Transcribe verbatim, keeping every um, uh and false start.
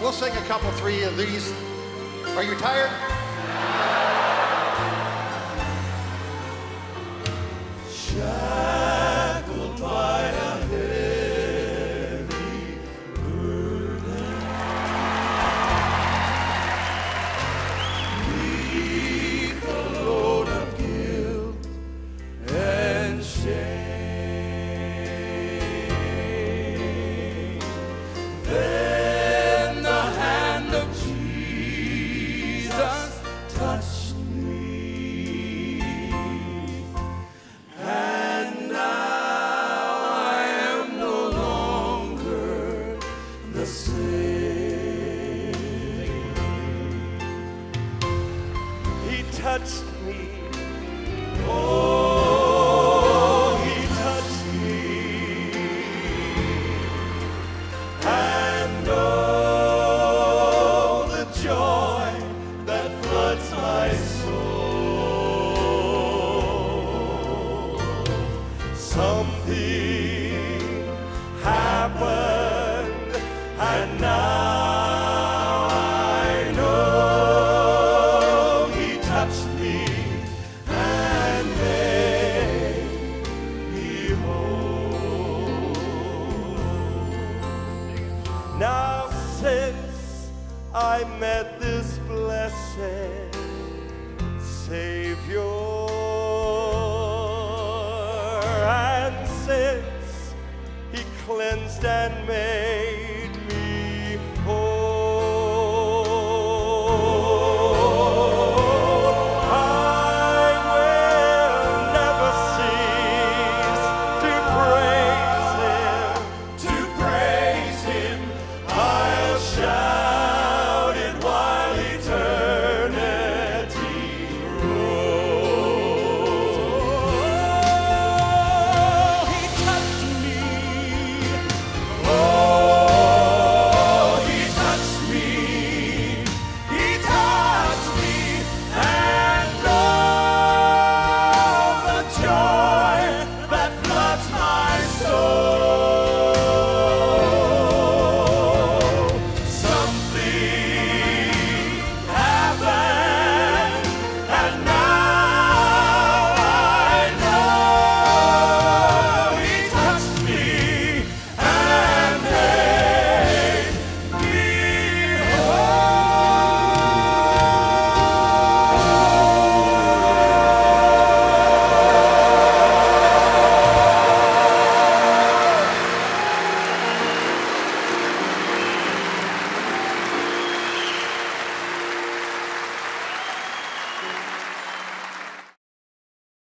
we'll sing a couple, three of these. Are you tired? Shackled by a heavy burden, beneath the load of guilt and shame. Then the hand of Jesus touched me, and now I am no longer the same. He touched me. Oh,